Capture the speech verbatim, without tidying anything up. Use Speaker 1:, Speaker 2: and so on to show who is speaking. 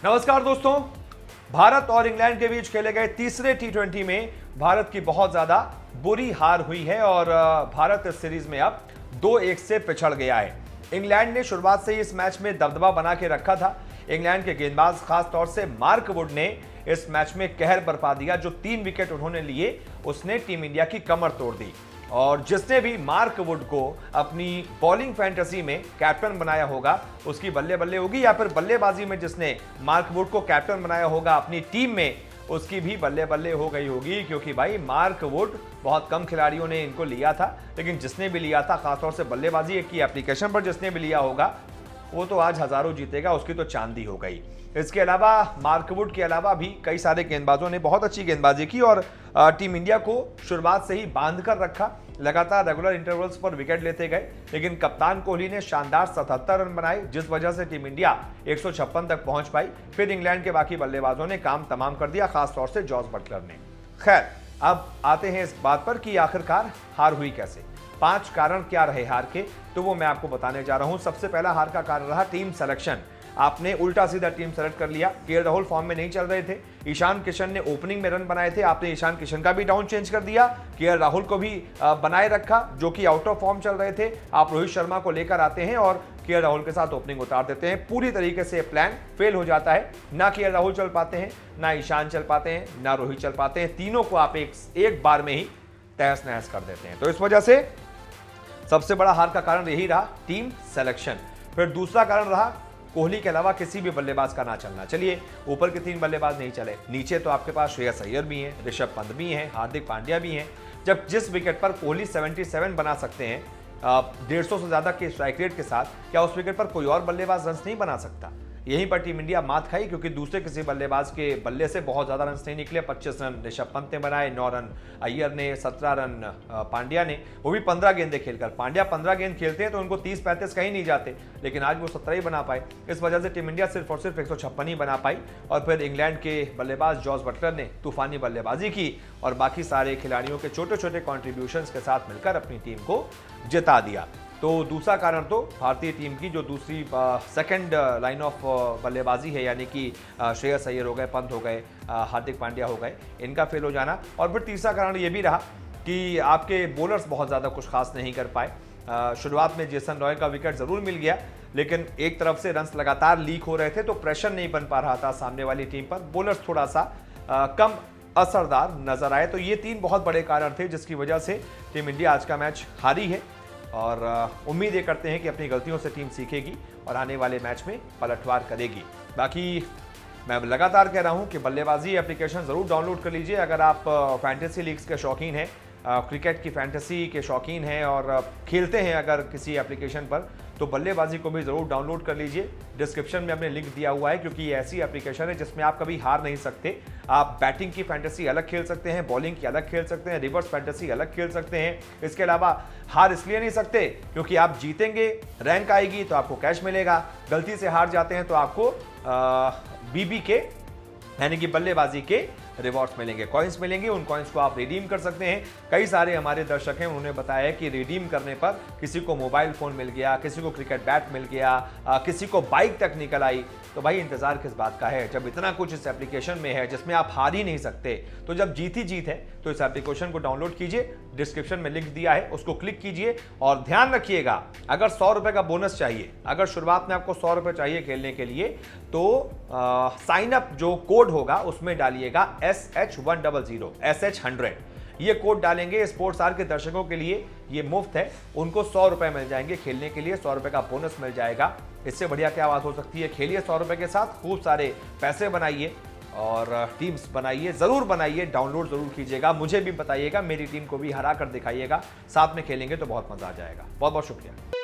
Speaker 1: नमस्कार दोस्तों, भारत और इंग्लैंड के बीच खेले गए तीसरे टी ट्वेंटी में भारत की बहुत ज्यादा बुरी हार हुई है और भारत इस सीरीज में अब दो एक से पिछड़ गया है। इंग्लैंड ने शुरुआत से ही इस मैच में दबदबा बना के रखा था। इंग्लैंड के गेंदबाज खास तौर से मार्क वुड ने इस मैच में कहर बरपा दिया। जो तीन विकेट उन्होंने लिए उसने टीम इंडिया की कमर तोड़ दी और जिसने भी मार्क वुड को अपनी बॉलिंग फैंटेसी में कैप्टन बनाया होगा उसकी बल्ले बल्ले होगी, या फिर बल्लेबाजी में जिसने मार्क वुड को कैप्टन बनाया होगा अपनी टीम में उसकी भी बल्ले बल्ले हो गई होगी। क्योंकि भाई मार्क वुड बहुत कम खिलाड़ियों ने इनको लिया था, लेकिन जिसने भी लिया था खासतौर से बल्लेबाजी की एप्लीकेशन पर जिसने भी लिया होगा वो तो आज हजारों जीतेगा, उसकी तो चांदी हो गई। इसके अलावा मार्क वुड के अलावा भी कई सारे गेंदबाजों ने बहुत अच्छी गेंदबाजी की और टीम इंडिया को शुरुआत से ही बांध कर रखा। लगातार रेगुलर इंटरवल्स पर विकेट लेते गए, लेकिन कप्तान कोहली ने शानदार सतहत्तर रन बनाए जिस वजह से टीम इंडिया एक सौ छप्पन तक पहुंच पाई। फिर इंग्लैंड के बाकी बल्लेबाजों ने काम तमाम कर दिया, खासतौर से जॉस बटलर ने। खैर, अब आते हैं इस बात पर कि आखिरकार हार हुई कैसे। पांच कारण क्या रहे हार के, तो वो मैं आपको बताने जा रहा हूं। सबसे पहला हार का कारण रहा टीम सिलेक्शन। आपने उल्टा सीधा टीम सेलेक्ट कर लिया। के एल राहुल फॉर्म में नहीं चल रहे थे, ईशान किशन ने ओपनिंग में रन बनाए थे, आपने ईशान किशन का भी डाउन चेंज कर दिया, के एल राहुल को भी बनाए रखा जो कि आउट ऑफ फॉर्म चल रहे थे। आप रोहित शर्मा को लेकर आते हैं और के एल राहुल के साथ ओपनिंग उतार देते हैं। पूरी तरीके से प्लान फेल हो जाता है। ना के एल राहुल चल पाते हैं, ना ईशान चल पाते हैं, ना रोहित चल पाते हैं। तीनों को आप एक, एक बार में ही तहस नहस कर देते हैं। तो इस वजह से सबसे बड़ा हार का कारण यही रहा, टीम सिलेक्शन। फिर दूसरा कारण रहा कोहली के अलावा किसी भी बल्लेबाज का ना चलना। चलिए, ऊपर के तीन बल्लेबाज नहीं चले, नीचे तो आपके पास श्रेयस अय्यर भी हैं, ऋषभ पंत भी हैं, हार्दिक पांड्या भी हैं। जब जिस विकेट पर कोहली सतहत्तर बना सकते हैं डेढ़ सौ से ज्यादा के स्ट्राइक रेट के साथ, क्या उस विकेट पर कोई और बल्लेबाज रन नहीं बना सकता? यहीं पर टीम इंडिया मात खाई, क्योंकि दूसरे किसी बल्लेबाज के बल्ले से बहुत ज्यादा रन नहीं निकले। पच्चीस रन ऋषभ पंत ने बनाए, नौ रन अय्यर ने, सत्रह रन पांड्या ने, वो भी पंद्रह गेंदें खेलकर। पांड्या पंद्रह गेंद खेलते हैं तो उनको तीस पैंतीस कहीं नहीं जाते, लेकिन आज वो सत्रह ही बना पाए। इस वजह से टीम इंडिया सिर्फ और सिर्फ एक सौ छप्पन ही बना पाई। और फिर इंग्लैंड के बल्लेबाज जॉस बटलर ने तूफानी बल्लेबाजी की और बाकी सारे खिलाड़ियों के छोटे छोटे कॉन्ट्रीब्यूशंस के साथ मिलकर अपनी टीम को जिता दिया। तो दूसरा कारण तो भारतीय टीम की जो दूसरी सेकंड लाइन ऑफ बल्लेबाजी है, यानी कि श्रेयस अय्यर हो गए, पंत हो गए, हार्दिक पांड्या हो गए, इनका फेल हो जाना। और फिर तीसरा कारण ये भी रहा कि आपके बॉलर्स बहुत ज़्यादा कुछ खास नहीं कर पाए। शुरुआत में जेसन रॉय का विकेट ज़रूर मिल गया, लेकिन एक तरफ से रन्स लगातार लीक हो रहे थे तो प्रेशर नहीं बन पा रहा था सामने वाली टीम पर। बॉलर्स थोड़ा सा आ, कम असरदार नजर आए। तो ये तीन बहुत बड़े कारण थे जिसकी वजह से टीम इंडिया आज का मैच हारी है। और उम्मीद ये करते हैं कि अपनी गलतियों से टीम सीखेगी और आने वाले मैच में पलटवार करेगी। बाकी मैं लगातार कह रहा हूं कि बल्लेबाजी एप्लीकेशन ज़रूर डाउनलोड कर लीजिए अगर आप फैंटेसी लीग्स के शौकीन हैं, क्रिकेट की फैंटेसी के शौकीन हैं और खेलते हैं अगर किसी एप्लीकेशन पर, तो बल्लेबाजी को भी ज़रूर डाउनलोड कर लीजिए। डिस्क्रिप्शन में हमने लिंक दिया हुआ है, क्योंकि ये ऐसी एप्लीकेशन है जिसमें आप कभी हार नहीं सकते। आप बैटिंग की फैंटेसी अलग खेल सकते हैं, बॉलिंग की अलग खेल सकते हैं, रिवर्स फैंटेसी अलग खेल सकते हैं। इसके अलावा हार इसलिए नहीं सकते क्योंकि आप जीतेंगे, रैंक आएगी तो आपको कैश मिलेगा। गलती से हार जाते हैं तो आपको बीबी के यानी कि बल्लेबाजी के रिवॉर्ड्स मिलेंगे, कॉइन्स मिलेंगे। उन कॉइन्स को आप रिडीम कर सकते हैं। कई सारे हमारे दर्शक हैं, उन्होंने बताया कि रिडीम करने पर किसी को मोबाइल फ़ोन मिल गया, किसी को क्रिकेट बैट मिल गया, आ, किसी को बाइक तक निकल आई। तो भाई इंतज़ार किस बात का है, जब इतना कुछ इस एप्लीकेशन में है जिसमें आप हार ही नहीं सकते, तो जब जीत ही जीत है तो इस एप्लीकेशन को डाउनलोड कीजिए। डिस्क्रिप्शन में लिंक दिया है, उसको क्लिक कीजिए। और ध्यान रखिएगा, अगर सौ रुपये का बोनस चाहिए, अगर शुरुआत में आपको सौ रुपये चाहिए खेलने के लिए, तो साइन अप जो कोड होगा उसमें डालिएगा S H one double zero S H hundred. ये कोड डालेंगे, स्पोर्ट्स आर के दर्शकों के लिए ये मुफ्त है, उनको सौ रुपए मिल जाएंगे खेलने के लिए, सौ रुपए का बोनस मिल जाएगा। इससे बढ़िया क्या बात हो सकती है। खेलिए सौ रुपए के साथ, खूब सारे पैसे बनाइए और टीम्स बनाइए, जरूर बनाइए, डाउनलोड जरूर कीजिएगा, मुझे भी बताइएगा, मेरी टीम को भी हरा कर दिखाइएगा। साथ में खेलेंगे तो बहुत मजा आ जाएगा। बहुत बहुत शुक्रिया।